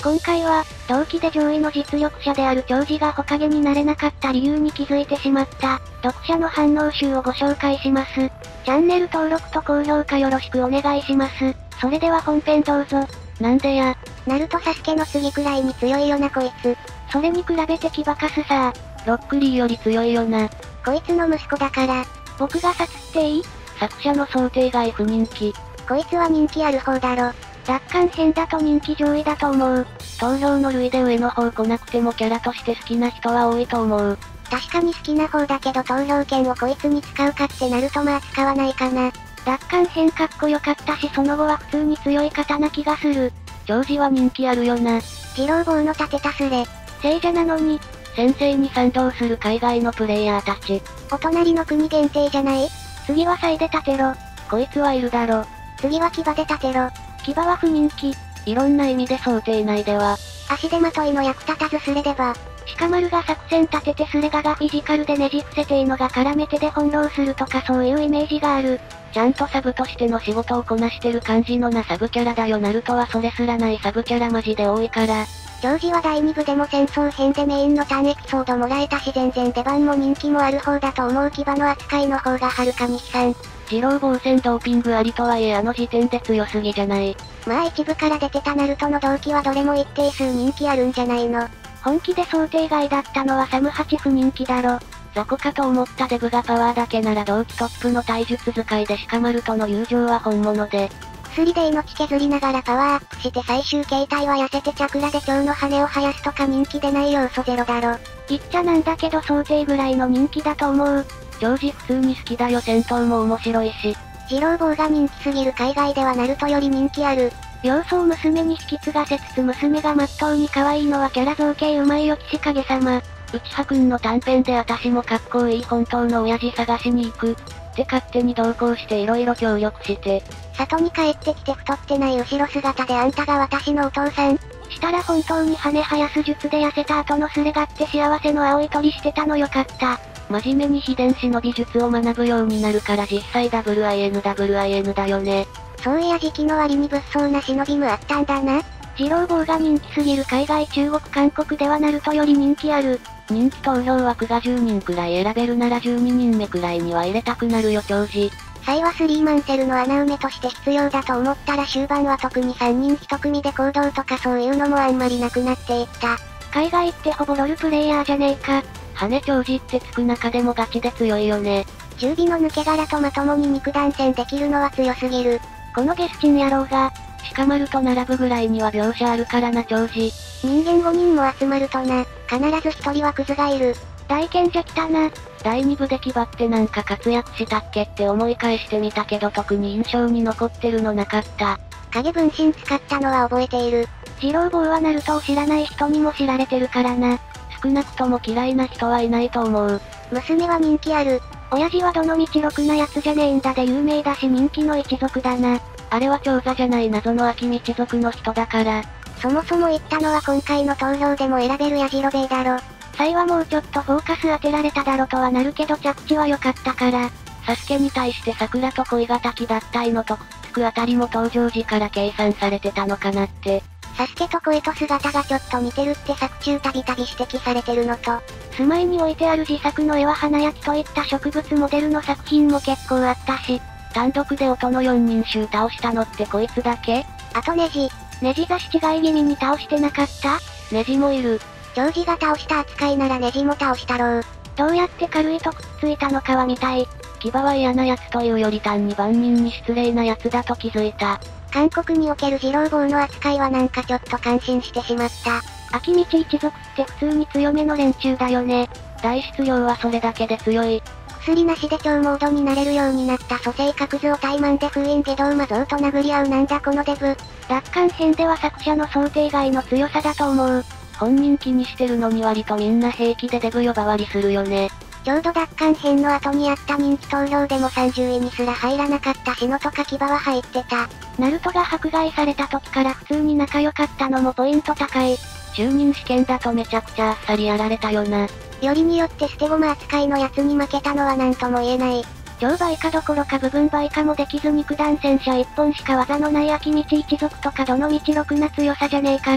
今回は、同期で上位の実力者である長寿が火影になれなかった理由に気づいてしまった、読者の反応集をご紹介します。チャンネル登録と高評価よろしくお願いします。それでは本編どうぞ。なんでや。 ナルトサスケの次くらいに強いよなこいつ。 それに比べてキバカスさ。ロックリーより強いよな。 こいつの息子だから。 僕が察っていい？ 作者の想定外不人気。こいつは人気ある方だろ。 奪還編だと人気上位だと思う。 投票の類で上の方来なくてもキャラとして好きな人は多いと思う。確かに好きな方だけど投票権をこいつに使うかってなるとまあ使わないかな。 奪還編かっこよかったしその後は普通に強い方な気がする。 長寿は人気あるよな。 二郎坊の立てたすれ。聖者なのに。 先生に賛同する海外のプレイヤーたち。 お隣の国限定じゃない？次はサイで立てろ。 こいつはいるだろ。 次は騎馬で立てろ。騎馬は不人気。 いろんな意味で想定内では。 足手まといの役立たずスレでば。鹿丸が作戦立ててスレガがフィジカルでねじ伏せていのが絡めてで翻弄するとかそういうイメージがある。 ちゃんとサブとしての仕事をこなしてる感じのなサブキャラだよ。ナルトはそれすらないサブキャラマジで多いから。 長寿は第2部でも戦争編でメインの3エピソードもらえたし全然出番も人気もある方だと思う。騎馬の扱いの方がはるかに悲惨。 二郎坊戦ドーピングありとはいえあの時点で強すぎじゃない。 まあ一部から出てたナルトの同期はどれも一定数人気あるんじゃないの。本気で想定外だったのはサム8不人気だろ。 雑魚かと思ったデブがパワーだけなら同期トップの体術使いで鹿丸との友情は本物で。 薬で命削りながらパワーアップして最終形態は痩せてチャクラで蝶の羽を生やすとか人気でない要素ゼロだろ。言っちゃなんだけど想定ぐらいの人気だと思う。 長寿普通に好きだよ。戦闘も面白いし。 二郎坊が人気すぎる海外ではナルトより人気ある。様子を娘に引き継がせつつ娘がまっとうに可愛いのはキャラ造形うまいよ岸影様。 内葉くんの短編で私もかっこいい本当の親父探しに行く。って勝手に同行して色々協力して。 里に帰ってきて太ってない後ろ姿であんたが私のお父さん。したら本当に羽生やす術で痩せた後のスレがって幸せの青い鳥してたのよかった。 真面目に秘伝子の美術を学ぶようになるから実際 WIN だよね。 そういや時期の割に物騒な忍びもあったんだな。二郎坊が人気すぎる海外中国韓国ではナルトより人気ある。 人気投票枠が10人くらい選べるなら12人目くらいには入れたくなるよ長寿。 サイはスリーマンセルの穴埋めとして必要だと思ったら終盤は特に3人1組で行動とかそういうのもあんまりなくなっていった。海外ってほぼロールプレイヤーじゃねえか。 羽長寿ってつく中でもガチで強いよね。 中尾の抜け殻とまともに肉弾戦できるのは強すぎる。このゲスチン野郎が、 鹿丸と並ぶぐらいには描写あるからな長寿。 人間5人も集まるとな、必ず1人はクズがいる。大賢者来たな。 第2部で騎馬ってなんか活躍したっけって思い返してみたけど特に印象に残ってるのなかった。 影分身使ったのは覚えている。二郎坊はナルトを知らない人にも知られてるからな。 少なくとも嫌いな人はいないと思う。 娘は人気ある。親父はどの道ろくなやつじゃねえんだで有名だし人気の一族だな。 あれは長座じゃない謎の秋道族の人だから。 そもそも言ったのは今回の投票でも選べるヤジロベイだろ。サイはもうちょっとフォーカス当てられただろとはなるけど着地は良かったから。 サスケに対して桜と恋が滝脱退のとくっつくあたりも登場時から計算されてたのかなって。 サスケと声と姿がちょっと似てるって作中たびたび指摘されてるのと、住まいに置いてある自作の絵は花焼きといった植物モデルの作品も結構あったし、 単独で音の4人衆倒したのってこいつだけ？ あとネジ差し違い気味に倒してなかった？ ネジもいる。 長寿が倒した扱いならネジも倒したろう。どうやって軽いとくっついたのかは見たい。 騎馬は嫌な奴というより単に万人に失礼な奴だと気づいた。 韓国における二郎坊の扱いはなんかちょっと感心してしまった。秋道一族って普通に強めの連中だよね。 大質量はそれだけで強い。 薬なしで超モードになれるようになった蘇生角図を怠慢で封印下道魔像と殴り合うなんだこのデブ。奪還編では作者の想定外の強さだと思う。 本人気にしてるのに割とみんな平気でデブ呼ばわりするよね。 ちょうど奪還編の後にあった人気投票でも30位にすら入らなかった篠とか騎馬は入ってた。ナルトが迫害された時から普通に仲良かったのもポイント高い。 中任試験だとめちゃくちゃあっさりやられたよな。 よりによって捨て駒扱いのやつに負けたのはなんとも言えない。超倍化どころか部分倍化もできず肉弾戦車一本しか技のない秋道一族とかどの道ろくな強さじゃねえから。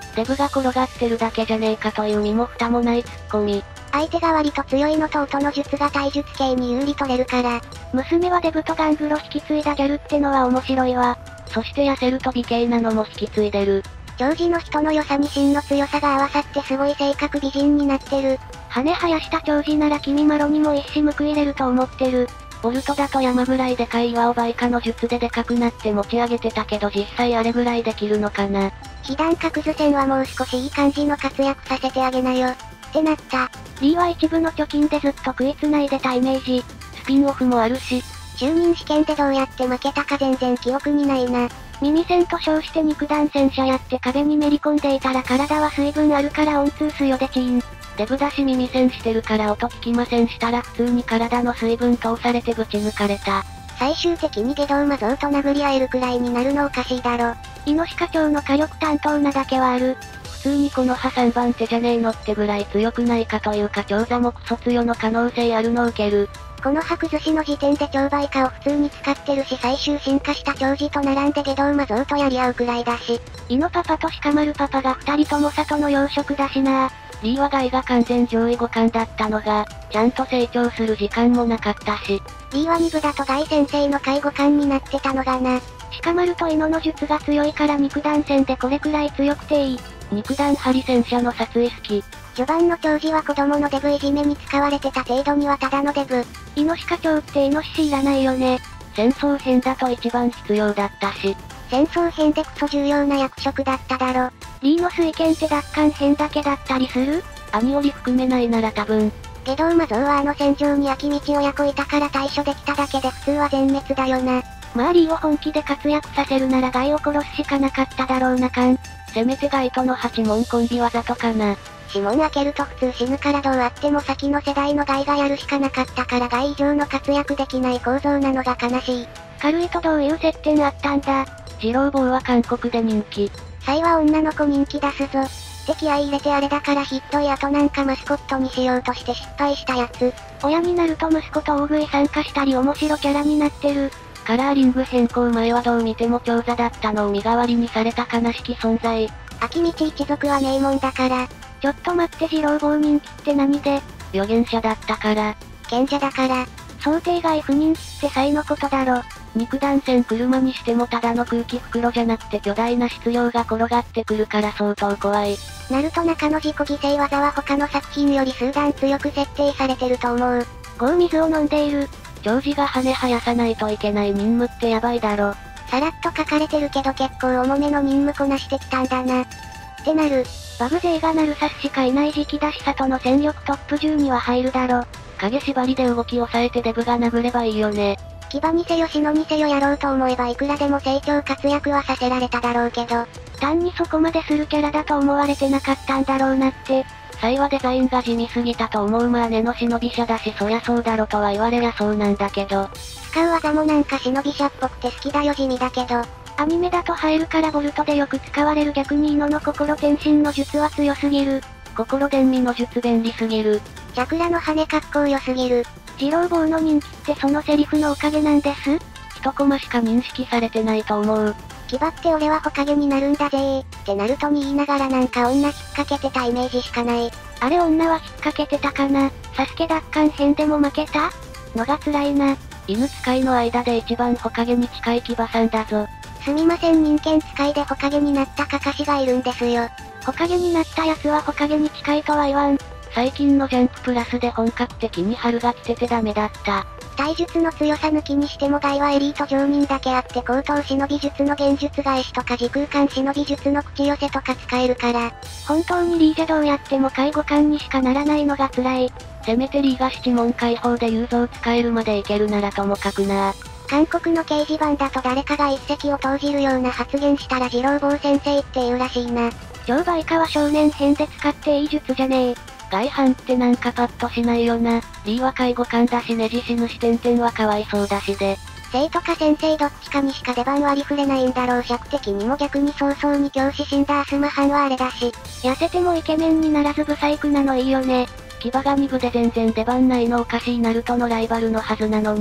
デブが転がってるだけじゃねえかという身も蓋もないツッコミ。 相手が割と強いのと音の術が体術系に有利取れるから。娘はデブとガングロ引き継いだギャルってのは面白いわ。 そして痩せると美形なのも引き継いでる。 長寿の人の良さに芯の強さが合わさってすごい性格美人になってる。羽生やした長寿なら君マロにも一矢報いれると思ってる。 ボルトだと山ぐらいでかい岩をバイカの術ででかくなって持ち上げてたけど実際あれぐらいできるのかな。 被弾角図戦はもう少しいい感じの活躍させてあげなよ。ってなった。リーは一部の貯金でずっと食いつないでたイメージ。 スピンオフもあるし。 就任試験でどうやって負けたか全然記憶にないな。耳栓と称して肉弾戦車やって壁にめり込んでいたら体は水分あるから温通すよでチーン。 デブだし耳栓してるから音聞きませんしたら普通に体の水分通されてぶち抜かれた。 最終的に下道魔像と殴り合えるくらいになるのおかしいだろ。イノシカ長の火力担当なだけはある。 普通にこの派3番手じゃねえのってぐらい強くないかというか長座もクソ強の可能性あるの受ける。 この白寿司の時点で超倍化を普通に使ってるし最終進化した長寿と並んで下道魔像とやり合うくらいだし。イノパパとシカマルパパが2人とも里の養殖だしな。 リーはガイが完全上位互換だったのが、ちゃんと成長する時間もなかったし。 リーは2部だとガイ先生の介護官になってたのがな。シカマルとイノの術が強いから肉弾戦でこれくらい強くていい。 肉弾針戦車の殺意好き。 序盤の長寿は子供のデブいじめに使われてた程度にはただのデブ。イノシカ長ってイノシシいらないよね。 戦争編だと一番必要だったし。 戦争編でクソ重要な役職だっただろ。リーの水剣って奪還編だけだったりする？ 兄より含めないなら多分。 下道魔像はあの戦場に秋道親子いたから対処できただけで普通は全滅だよな。まあリーを本気で活躍させるならガイを殺すしかなかっただろうなせめてガイとの8問コンビ技とかな。 指紋開けると普通死ぬからどうあっても先の世代のガイがやるしかなかったからガイ以上の活躍できない構造なのが悲しい。軽いとどういう接点あったんだ。 二郎坊は韓国で人気。 サイは女の子人気出すぞ。って気合い入れてあれだからひっどいあとなんかマスコットにしようとして失敗したやつ。親になると息子と大食い参加したり面白キャラになってる。 カラーリング変更前はどう見ても長座だったのを身代わりにされた悲しき存在。 秋道一族は名門だから。ちょっと待って二郎坊人気って何で？ 預言者だったから。 賢者だから。想定外不人気って才のことだろ。 肉弾戦車にしてもただの空気袋じゃなくて巨大な質量が転がってくるから相当怖い。 ナルト中の自己犠牲技は他の作品より数段強く設定されてると思う。水を飲んでいる。 長寿が羽生やさないといけない任務ってやばいだろ。 さらっと書かれてるけど結構重めの任務こなしてきたんだな。ってなる。バグ勢がナルサスしかいない時期だし里の戦力トップ10には入るだろ。 影縛りで動き抑えてデブが殴ればいいよね。 牙にせよ死のにせよやろうと思えばいくらでも成長活躍はさせられただろうけど、単にそこまでするキャラだと思われてなかったんだろうなって。 サイはデザインが地味すぎたと思う。まあ根の忍び者だしそりゃそうだろとは言われりゃそうなんだけど。 使う技もなんか忍び者っぽくて好きだよ地味だけど。アニメだと入るからボルトでよく使われる逆にイノの心転身の術は強すぎる。 心伝味の術便利すぎる。 チャクラの羽かっこよすぎる。二郎坊の人気ってそのセリフのおかげなんです？ 一コマしか認識されてないと思う。 牙って俺はホカゲになるんだぜーってナルトに言いながらなんか女引っ掛けてたイメージしかない。あれ女は引っ掛けてたかな。サスケ奪還編でも負けたのが辛いな。 犬使いの間で一番ホカゲに近い牙さんだぞ。 すみません人間使いでホカゲになったカカシがいるんですよ。ホカゲになったやつはホカゲに近いとは言わん。 最近のジャンププラスで本格的に春が来ててダメだった。 体術の強さ抜きにしてもガイはエリート常人だけあって高等忍び術の幻術返しとか時空間忍び術の口寄せとか使えるから。本当にリーじゃどうやっても介護官にしかならないのが辛い。 せめてリーが七問解放で雄像使えるまでいけるならともかくな。 韓国の掲示板だと誰かが一石を投じるような発言したら二郎坊先生って言うらしいな。超倍化は少年編で使っていい術じゃねえ。 外反ってなんかパッとしないよな。リーは介護官だしネジ死ぬ視点々はかわいそうだしで。 生徒か先生どっちかにしか出番割り振れないんだろう。尺的にも逆に早々に教師死んだアスマハンはあれだし。痩せてもイケメンにならずブサイクなのいいよね。 牙が2部で全然出番ないのおかしいナルトのライバルのはずなのに。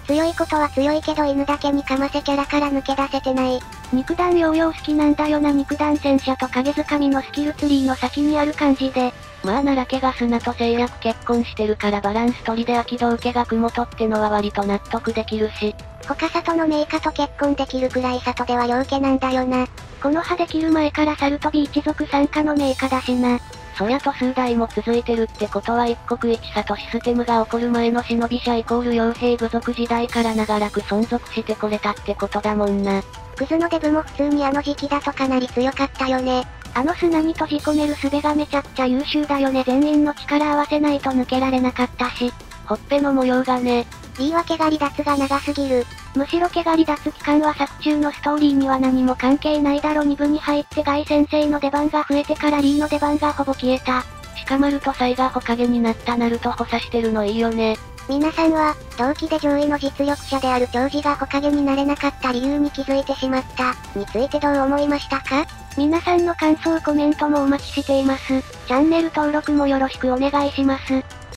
強いことは強いけど犬だけにかませキャラから抜け出せてない。肉弾ヨーヨー好きなんだよな。肉弾戦車と影掴みのスキルツリーの先にある感じで。 まあ奈良家が砂と制約結婚してるからバランス取りで秋道家が雲とってのは割と納得できるし。 他里の名家と結婚できるくらい里では両家なんだよな。この葉できる前からサルトビ一族参加の名家だしな。 そりゃと数代も続いてるってことは一国一里システムが起こる前の忍び者イコール傭兵部族時代から長らく存続してこれたってことだもんな。 クズのデブも普通にあの時期だとかなり強かったよね。あの砂に閉じ込める術がめちゃくちゃ優秀だよね。全員の力合わせないと抜けられなかったし。 ほっぺの模様がね。 言い訳が離脱が長すぎる。むしろ毛が離脱期間は作中のストーリーには何も関係ないだろ。2部に入ってガイ先生の出番が増えてからリーの出番がほぼ消えた。 鹿丸とサイがホカゲになったナルト補佐してるのいいよね。 皆さんは、同期で上位の実力者である長次がホカゲになれなかった理由に気づいてしまった、についてどう思いましたか？皆さんの感想コメントもお待ちしています。チャンネル登録もよろしくお願いします。